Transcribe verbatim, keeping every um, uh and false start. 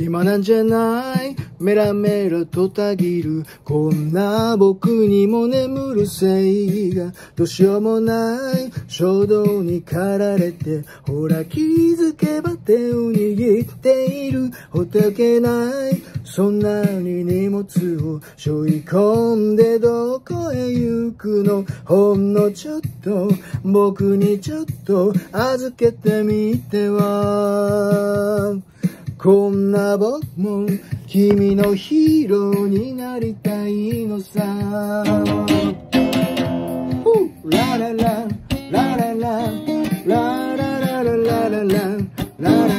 今なんじゃない、メラメラとたぎるこんな僕にも眠るせいがどうしようもない衝動に駆られて、ほら気づけば手を握っている、ほどけないそんなに荷物を背負い込んでどこへ行くの、ほんのちょっと僕にちょっと預けてみては。こんな僕も君のヒーローになりたいのさ。ラララララララララララララララ